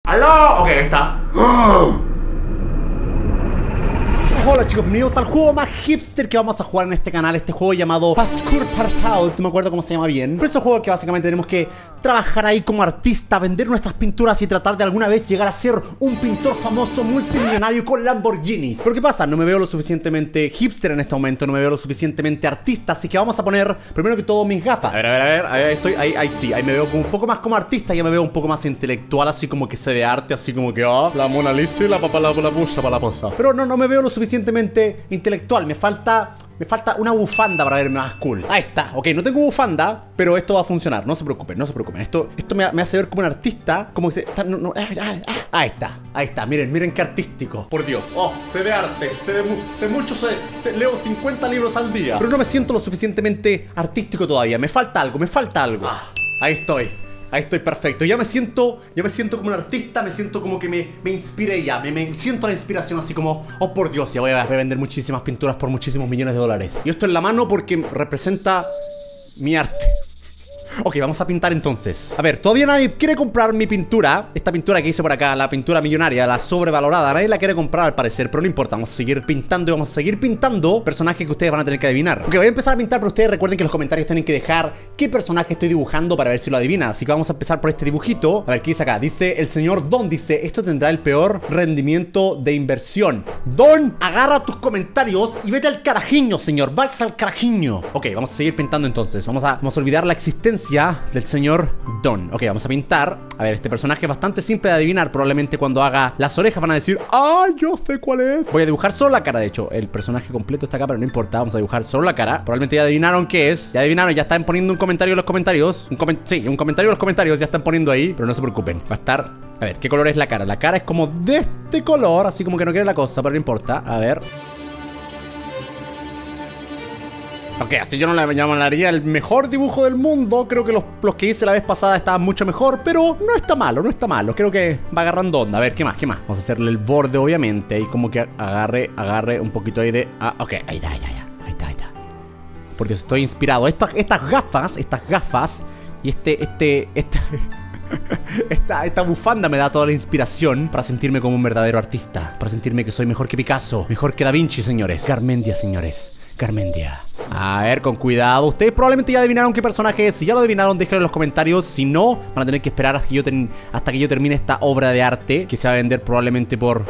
¡Aló! Ok, ahí está. Hola chicos, bienvenidos al juego más hipster que vamos a jugar en este canal. Este juego llamado Parkour Parkour, no me acuerdo cómo se llama bien. Pero es un juego que básicamente tenemos que trabajar ahí como artista, vender nuestras pinturas y tratar de alguna vez llegar a ser un pintor famoso multimillonario con Lamborghinis. Pero ¿qué pasa? No me veo lo suficientemente hipster en este momento, no me veo lo suficientemente artista, así que vamos a poner primero que todo mis gafas. A ver, ahí estoy, ahí sí, ahí me veo como un poco más como artista, ya me veo un poco más intelectual, así como que sé de arte, así como que la Mona Lisa y la papa la pucha para la posa. Pero no me veo lo suficientemente intelectual, me falta una bufanda para verme más cool. Ahí está, ok, no tengo bufanda, pero esto va a funcionar, no se preocupen, no se preocupen. Esto me hace ver como un artista, como que se está, ahí está, miren qué artístico. Por Dios, sé de arte, sé mucho, leo 50 libros al día, pero no me siento lo suficientemente artístico todavía, me falta algo. Ahí estoy perfecto, ya me siento como un artista, me siento como que me inspiré ya, me siento la inspiración así como, oh por Dios, ya voy a vender muchísimas pinturas por muchísimos millones de dólares. Y esto en la mano porque representa mi arte. Ok, vamos a pintar entonces. A ver, todavía nadie quiere comprar mi pintura. Esta pintura que hice por acá, la pintura millonaria, la sobrevalorada. Nadie la quiere comprar al parecer, pero no importa. Vamos a seguir pintando y vamos a seguir pintando personajes que ustedes van a tener que adivinar. Ok, voy a empezar a pintar, pero ustedes recuerden que en los comentarios tienen que dejar qué personaje estoy dibujando para ver si lo adivinan. Así que vamos a empezar por este dibujito. A ver, ¿qué dice acá? Dice el señor Don, dice, esto tendrá el peor rendimiento de inversión. Don, agarra tus comentarios y vete al carajiño, señor. Vayas al carajiño. Ok, vamos a seguir pintando entonces. Vamos a olvidar la existencia del señor Don. Ok, vamos a pintar. A ver, este personaje es bastante simple de adivinar. Probablemente cuando haga las orejas van a decir, yo sé cuál es. Voy a dibujar solo la cara, de hecho. El personaje completo está acá, pero no importa. Vamos a dibujar solo la cara. Probablemente ya adivinaron qué es. Ya adivinaron, ya están poniendo un comentario en los comentarios. Un comentario en los comentarios ya están poniendo ahí. Pero no se preocupen, va a estar... A ver, ¿qué color es la cara? La cara es como de este color, así como que no quiere la cosa, pero no importa. A ver... Ok, así yo no le llamaría el mejor dibujo del mundo. Creo que los que hice la vez pasada estaban mucho mejor, pero no está malo, no está malo. Creo que va agarrando onda. A ver, ¿qué más? Vamos a hacerle el borde, obviamente. Y como que agarre un poquito ahí de... ok, ahí está. Porque estoy inspirado. Estas gafas y esta bufanda me da toda la inspiración para sentirme como un verdadero artista. Para sentirme que soy mejor que Picasso, mejor que Da Vinci, señores. Garmendia, señores. Garmendia. A ver, con cuidado. Ustedes probablemente ya adivinaron qué personaje es. Si ya lo adivinaron, déjenlo en los comentarios. Si no, van a tener que esperar hasta que yo termine esta obra de arte, que se va a vender probablemente por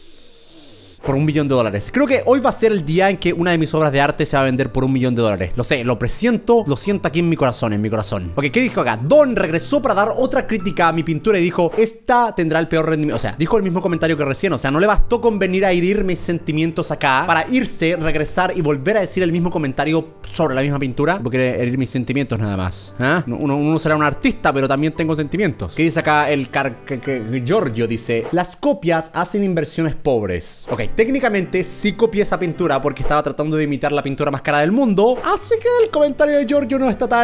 $1 millón. Creo que hoy va a ser el día en que una de mis obras de arte se va a vender por $1 millón. Lo sé, lo presiento, lo siento aquí en mi corazón, Ok, ¿qué dijo acá? Don regresó para dar otra crítica a mi pintura y dijo, esta tendrá el peor rendimiento. O sea, dijo el mismo comentario que recién. O sea, no le bastó con venir a herir mis sentimientos acá para irse, regresar y volver a decir el mismo comentario sobre la misma pintura. Porque herir mis sentimientos nada más. Uno será un artista, pero también tengo sentimientos. ¿Qué dice acá el Giorgio? Dice, las copias hacen inversiones pobres. Ok, técnicamente sí copié esa pintura porque estaba tratando de imitar la pintura más cara del mundo. Así que el comentario de Giorgio no está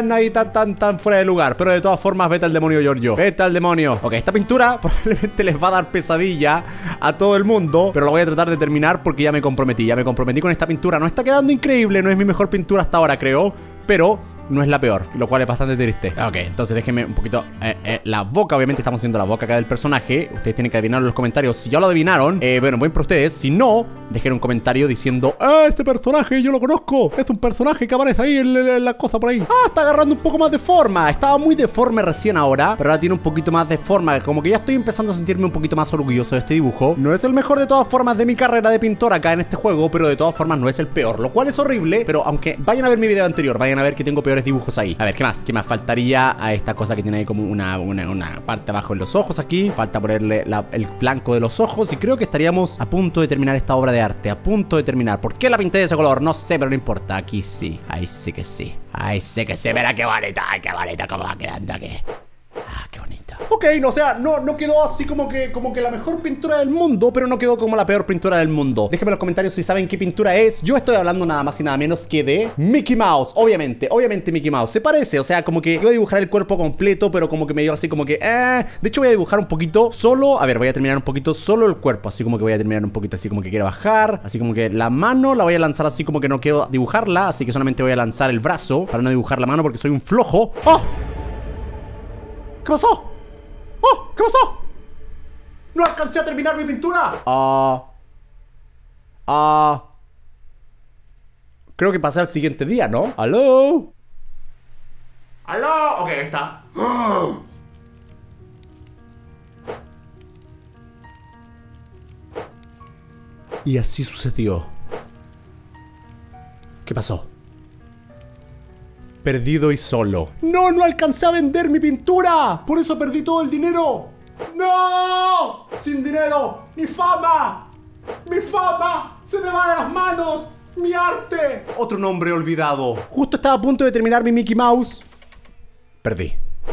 tan fuera de lugar. Pero de todas formas, vete al demonio, Giorgio. Vete al demonio. Ok, esta pintura probablemente les va a dar pesadilla a todo el mundo, pero lo voy a tratar de terminar porque ya me comprometí con esta pintura. No está quedando increíble, no es mi mejor pintura hasta ahora, creo, pero no es la peor, lo cual es bastante triste. Ok, entonces déjenme un poquito la boca, obviamente estamos haciendo la boca acá del personaje. Ustedes tienen que adivinarlo en los comentarios. Si ya lo adivinaron, bueno, buen por ustedes. Si no, dejen un comentario diciendo, este personaje yo lo conozco, es un personaje que aparece ahí en la cosa por ahí. Está agarrando un poco más de forma. Estaba muy deforme recién ahora, pero ahora tiene un poquito más de forma. Como que ya estoy empezando a sentirme un poquito más orgulloso de este dibujo. No es el mejor de todas formas de mi carrera de pintor acá en este juego, pero de todas formas no es el peor, lo cual es horrible. Pero aunque vayan a ver mi video anterior, vayan a ver que tengo peores dibujos ahí. A ver, ¿qué más? ¿Qué más? Faltaría a esta cosa que tiene ahí como una parte abajo en los ojos aquí. Falta ponerle el blanco de los ojos. Y creo que estaríamos a punto de terminar esta obra de arte. A punto de terminar. ¿Por qué la pinté de ese color? No sé, pero no importa. Aquí sí. Ahí sí que sí. Ahí sí que sí. Mira qué bonita. Ay, qué bonita cómo va quedando aquí. Qué bonita. Ok, no, o sea, no quedó así como que la mejor pintura del mundo, pero no quedó como la peor pintura del mundo. Déjenme en los comentarios si saben qué pintura es. Yo estoy hablando nada más y nada menos que de Mickey Mouse. Obviamente Mickey Mouse. Se parece, o sea, como que iba a dibujar el cuerpo completo, pero como que me dio así como que De hecho voy a dibujar un poquito solo. A ver, voy a terminar un poquito solo el cuerpo. Así como que voy a terminar un poquito así como que quiero bajar. Así como que la mano la voy a lanzar así como que no quiero dibujarla. Así que solamente voy a lanzar el brazo para no dibujar la mano porque soy un flojo. ¡Oh! ¿Qué pasó? ¡Oh! ¿Qué pasó? ¡No alcancé a terminar mi pintura! Creo que pasé al siguiente día, ¿no? ¿Aló? ¿Aló? Ok, ahí está. Y así sucedió. ¿Qué pasó? Perdido y solo. ¡No! ¡No alcancé a vender mi pintura! ¡Por eso perdí todo el dinero! ¡No! ¡Sin dinero! ¡Mi fama! ¡Mi fama! ¡Se me va de las manos! ¡Mi arte! Otro nombre olvidado. Justo estaba a punto de terminar mi Mickey Mouse. Perdí.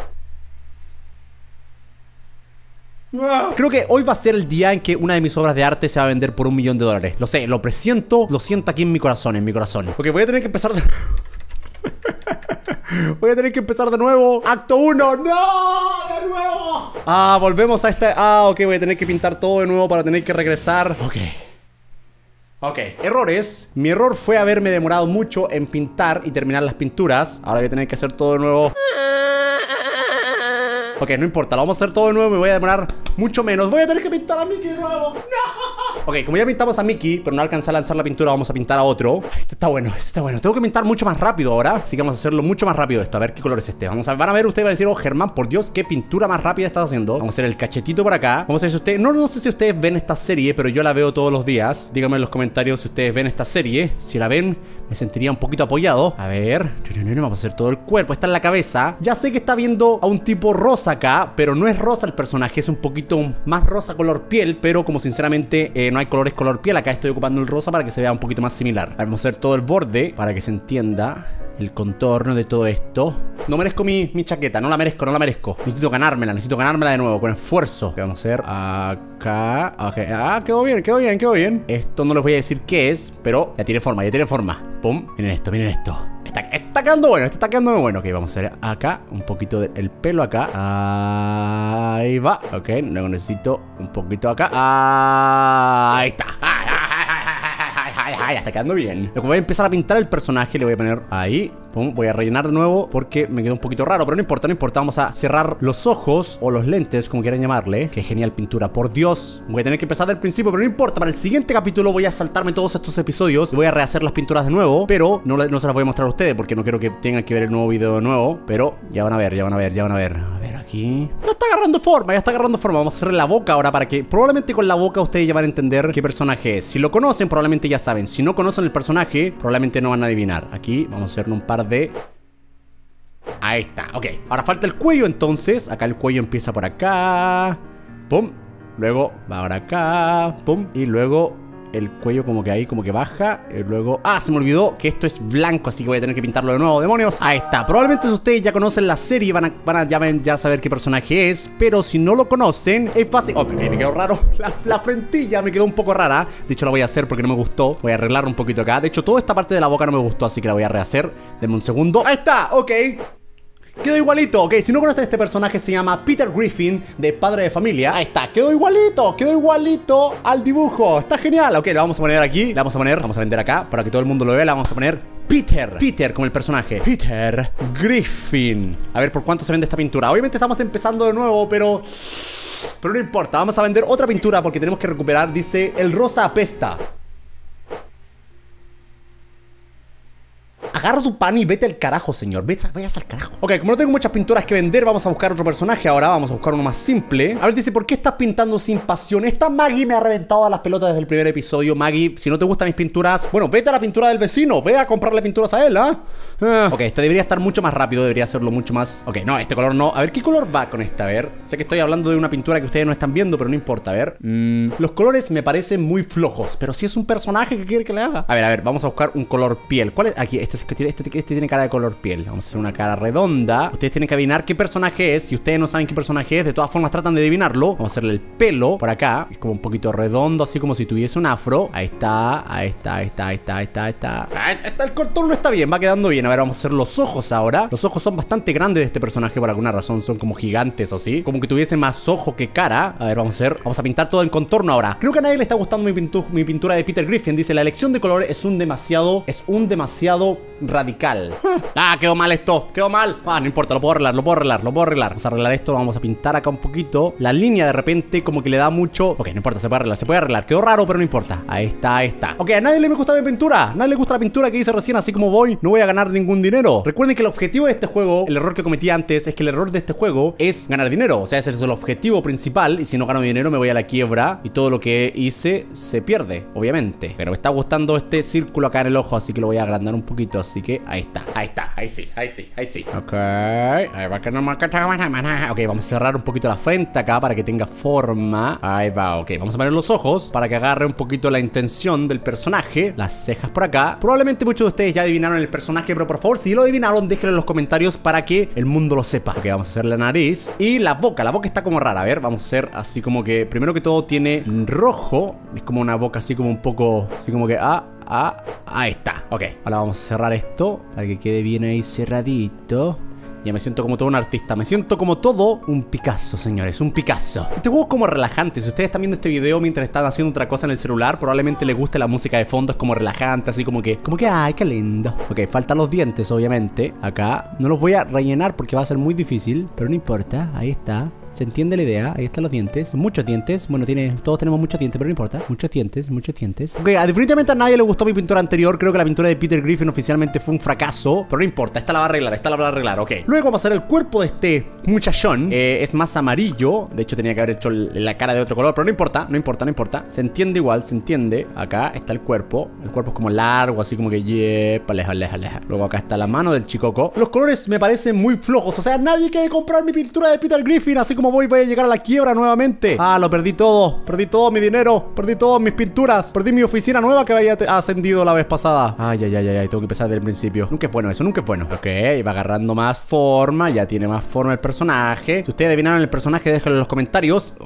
Creo que hoy va a ser el día en que una de mis obras de arte se va a vender por $1 millón. Lo sé, lo presiento, lo siento aquí en mi corazón, Ok, voy a tener que empezar de... Voy a tener que empezar de nuevo. Acto 1. ¡No! ¡De nuevo! Volvemos a este... ok, voy a tener que pintar todo de nuevo para tener que regresar. Ok, errores. Mi error fue haberme demorado mucho en pintar y terminar las pinturas. Ahora voy a tener que hacer todo de nuevo. Ok, no importa, lo vamos a hacer todo de nuevo. Me voy a demorar mucho menos. Voy a tener que pintar a Mickey de nuevo. ¡No! Ok, como ya pintamos a Mickey, pero no alcancé a lanzar la pintura, vamos a pintar a otro. Este está bueno, este está bueno. Tengo que pintar mucho más rápido ahora, así que vamos a hacerlo mucho más rápido esto. A ver qué color es este. Van a ver, ustedes van a decir, oh, Germán, por Dios, qué pintura más rápida estás haciendo. Vamos a hacer el cachetito por acá. Vamos a ver si ustedes... No sé si ustedes ven esta serie, pero yo la veo todos los días. Díganme en los comentarios si ustedes ven esta serie. Si la ven, me sentiría un poquito apoyado. A ver, vamos a hacer todo el cuerpo. Esta es la cabeza. Ya sé que está viendo a un tipo rosa acá, pero no es rosa el personaje, es un poquito más rosa color piel. Pero como sinceramente no hay colores color piel, acá estoy ocupando el rosa para que se vea un poquito más similar. Vamos a hacer todo el borde para que se entienda el contorno de todo esto. No merezco mi chaqueta, no la merezco. Necesito ganármela de nuevo, con esfuerzo. ¿Qué vamos a hacer? Acá. Ok, quedó bien. Esto no les voy a decir qué es, pero ya tiene forma. Pum, miren esto. Está quedando bueno, está quedando muy bueno. Ok, vamos a hacer acá un poquito del pelo acá. Ahí va. Ok, luego necesito un poquito acá. Ahí está. Ya está quedando bien. Luego voy a empezar a pintar el personaje. Le voy a poner ahí. Pum, voy a rellenar de nuevo porque me quedó un poquito raro. Pero no importa. Vamos a cerrar los ojos o los lentes, como quieran llamarle. Qué genial pintura, por Dios. Voy a tener que empezar del principio, pero no importa. Para el siguiente capítulo voy a saltarme todos estos episodios y voy a rehacer las pinturas de nuevo. Pero no se las voy a mostrar a ustedes porque no quiero que tengan que ver el nuevo video de nuevo. Pero ya van a ver. A ver, aquí. Ya está agarrando forma. Vamos a hacerle la boca ahora para que probablemente con la boca ustedes ya van a entender qué personaje es. Si lo conocen, probablemente ya saben. Si no conocen el personaje, probablemente no van a adivinar. Aquí vamos a hacerle un par de... Ahí está, ok. Ahora falta el cuello entonces. Acá el cuello empieza por acá. Pum. Luego va ahora acá. Pum. Y luego el cuello como que ahí, como que baja. Y luego... se me olvidó que esto es blanco, así que voy a tener que pintarlo de nuevo, demonios. Ahí está. Probablemente si ustedes ya conocen la serie van a ya saber qué personaje es. Pero si no lo conocen, es fácil. Ok, me quedó raro. La frentilla me quedó un poco rara. De hecho la voy a hacer porque no me gustó. Voy a arreglarlo un poquito acá. De hecho toda esta parte de la boca no me gustó, así que la voy a rehacer. Denme un segundo. Ahí está, ok. Quedó igualito, ok, si no conocen este personaje se llama Peter Griffin de Padre de Familia. Ahí está, quedó igualito al dibujo. Está genial, ok, lo vamos a poner aquí. Vamos a vender acá para que todo el mundo lo vea. La vamos a poner Peter como el personaje. Peter Griffin. A ver por cuánto se vende esta pintura. Obviamente estamos empezando de nuevo, pero no importa, vamos a vender otra pintura porque tenemos que recuperar. Dice, el rosa apesta. Agarra tu pan y vete al carajo, señor. Vayas al carajo. Ok, como no tengo muchas pinturas que vender, vamos a buscar otro personaje ahora. Vamos a buscar uno más simple. A ver, dice, ¿por qué estás pintando sin pasión? Esta Maggie me ha reventado a las pelotas desde el primer episodio. Maggie, si no te gustan mis pinturas, bueno, vete a la pintura del vecino. Ve a comprarle pinturas a él, ok, este debería estar mucho más rápido. Debería hacerlo mucho más... Ok, no, este color no. A ver, ¿qué color va con esta? A ver, sé que estoy hablando de una pintura que ustedes no están viendo, pero no importa. A ver, los colores me parecen muy flojos. Pero si es un personaje, ¿qué quiere que le haga? A ver, vamos a buscar un color piel. ¿Cuál es? Aquí, este tiene cara de color piel. Vamos a hacer una cara redonda. Ustedes tienen que adivinar qué personaje es. Si ustedes no saben qué personaje es, de todas formas tratan de adivinarlo. Vamos a hacerle el pelo por acá. Es como un poquito redondo, así como si tuviese un afro. Ahí está. El contorno está bien, va quedando bien. A ver, vamos a hacer los ojos ahora. Los ojos son bastante grandes de este personaje por alguna razón. Son como gigantes o así. Como que tuviese más ojo que cara. A ver, vamos a pintar todo el contorno ahora. Creo que a nadie le está gustando mi pintura de Peter Griffin. Dice, la elección de color es un demasiado radical. Ah, quedó mal esto, quedó mal. Ah, no importa, lo puedo arreglar, lo puedo arreglar, lo puedo arreglar. Vamos a arreglar esto, vamos a pintar acá un poquito. La línea de repente como que le da mucho. Ok, no importa, se puede arreglar. Quedó raro, pero no importa. Ahí está, ahí está. Ok, a nadie le gusta mi pintura. A nadie le gusta la pintura que hice recién, así como voy. No voy a ganar ningún dinero. Recuerden que el objetivo de este juego, el error que cometí antes, es que el error de este juego es ganar dinero. O sea, ese es el objetivo principal. Y si no gano dinero, me voy a la quiebra. Y todo lo que hice se pierde, obviamente. Pero me está gustando este círculo acá en el ojo, así que lo voy a agrandar un poquito. Así que ahí está, ahí está, ahí sí, ahí sí, ahí sí. Ok, ahí va que no marca. Ok, vamos a cerrar un poquito la frente acá para que tenga forma. Ahí va, ok, vamos a poner los ojos para que agarre un poquito la intención del personaje. Las cejas por acá. Probablemente muchos de ustedes ya adivinaron el personaje, pero por favor, si lo adivinaron, déjenlo en los comentarios para que el mundo lo sepa. Ok, vamos a hacer la nariz y la boca está como rara. A ver, vamos a hacer así como que, primero que todo tiene rojo. Es como una boca así como un poco, así como que, ahí está. Ok, ahora vamos a cerrar esto para que quede bien ahí cerradito. Ya me siento como todo un artista. Me siento como todo un Picasso, señores. Un Picasso. Este juego es como relajante. Si ustedes están viendo este video mientras están haciendo otra cosa en el celular, probablemente les guste la música de fondo. Es como relajante, así como que, ay, qué lindo. Ok, faltan los dientes, obviamente. Acá no los voy a rellenar porque va a ser muy difícil, pero no importa. Ahí está. ¿Se entiende la idea? Ahí están los dientes. Muchos dientes. Bueno, todos tenemos muchos dientes, pero no importa. Muchos dientes, muchos dientes. Ok, definitivamente a nadie le gustó mi pintura anterior. Creo que la pintura de Peter Griffin oficialmente fue un fracaso. Pero no importa, esta la va a arreglar, esta la va a arreglar. Ok. Luego vamos a hacer el cuerpo de este muchachón. Es más amarillo. De hecho, tenía que haber hecho la cara de otro color. Pero no importa, no importa, no importa. Se entiende igual, se entiende. Acá está el cuerpo. El cuerpo es como largo, así como que aleja. Luego acá está la mano del chicoco. Los colores me parecen muy flojos. O sea, nadie quiere comprar mi pintura de Peter Griffin. Así como voy a llegar a la quiebra nuevamente. Ah, lo perdí todo. Perdí todo mi dinero. Perdí todas mis pinturas. Perdí mi oficina nueva que había ascendido la vez pasada. Ay. Tengo que empezar desde el principio. Nunca es bueno eso, nunca es bueno. Ok, va agarrando más forma. Ya tiene más forma el personaje. Si ustedes adivinaron el personaje, déjenlo en los comentarios.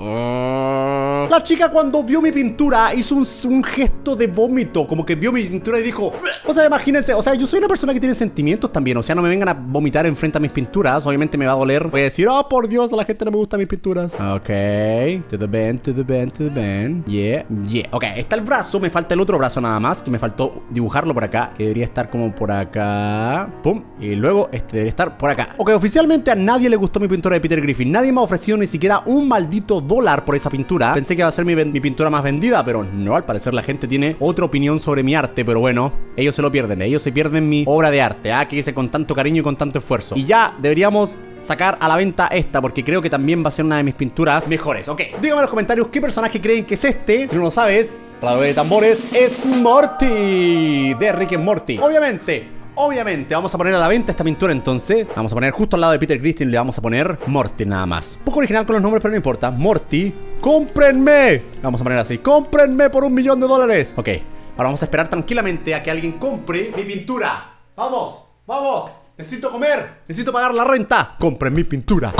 La chica cuando vio mi pintura hizo un gesto de vómito. Como que vio mi pintura y dijo... O sea, imagínense. O sea, yo soy una persona que tiene sentimientos también. O sea, no me vengan a vomitar enfrente a mis pinturas. Obviamente me va a doler. Voy a decir, oh, por Dios, a la gente no me gustan mis pinturas. Ok, to the bend. Yeah. Ok, está el brazo. Me falta el otro brazo nada más. Que me faltó dibujarlo por acá. Que debería estar como por acá. Pum. Y luego este debería estar por acá. Ok, oficialmente a nadie le gustó mi pintura de Peter Griffin. Nadie me ha ofrecido ni siquiera un maldito dólar por esa pintura. Pensé que iba a ser mi pintura más vendida, pero no, al parecer la gente tiene otra opinión sobre mi arte. Pero bueno, ellos se lo pierden. Ellos se pierden mi obra de arte, que hice con tanto cariño y con tanto esfuerzo. Y ya deberíamos sacar a la venta esta, porque creo que también va a ser una de mis pinturas mejores. Ok, díganme en los comentarios qué personaje creen que es este. Si no lo sabes, radio de tambores, es Morty de Rick and Morty. Obviamente, vamos a poner a la venta esta pintura entonces. Vamos a poner justo al lado de Peter Griffin, le vamos a poner Morty nada más. Un poco original con los nombres, pero no importa. Morty, ¡cómprenme! Vamos a poner así, ¡cómprenme por $1.000.000! Ok, ahora vamos a esperar tranquilamente a que alguien compre mi pintura. ¡Vamos! Necesito comer, necesito pagar la renta. Compren mi pintura.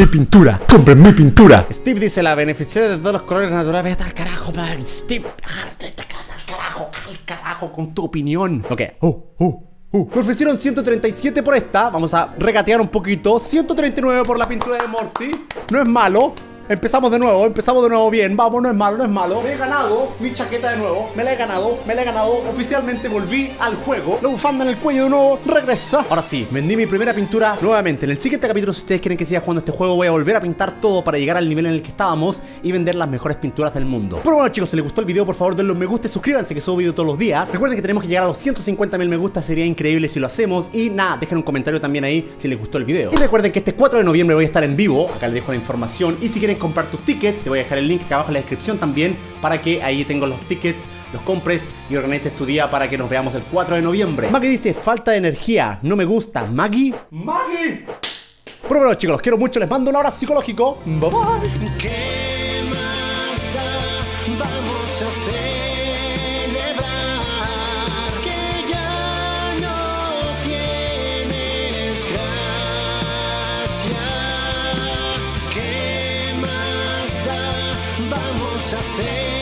Steve dice, la beneficiaria de todos los colores naturales. Vete al carajo, man. Steve, al carajo con tu opinión. Ok, me ofrecieron 137 por esta. Vamos a regatear un poquito. 139 por la pintura de Morty. No es malo. Empezamos de nuevo bien. Vamos, no es malo. Me he ganado mi chaqueta de nuevo. Me la he ganado. Oficialmente volví al juego. La bufanda en el cuello de nuevo regresa. Ahora sí, vendí mi primera pintura nuevamente. En el siguiente capítulo, si ustedes quieren que siga jugando este juego, voy a volver a pintar todo para llegar al nivel en el que estábamos y vender las mejores pinturas del mundo. Pero bueno, chicos, si les gustó el video, por favor denle un me gusta y suscríbanse, que subo video todos los días. Recuerden que tenemos que llegar a los 150.000 me gusta. Sería increíble si lo hacemos. Y nada, dejen un comentario también ahí si les gustó el video. Y recuerden que este 4 de noviembre voy a estar en vivo. Acá les dejo la información. Y si quieren comprar tus tickets, te voy a dejar el link acá abajo en la descripción también, para que ahí tengo los tickets, los compres y organices tu día para que nos veamos el 4 de noviembre. Maggie dice, falta de energía, no me gusta. Maggie. Pero bueno, chicos, los quiero mucho, les mando un abrazo psicológico. Bye bye. ¿Qué más da? Vamos a celebrar que ya no tienes gracia. ¿Qué más da? Vamos a celebrar.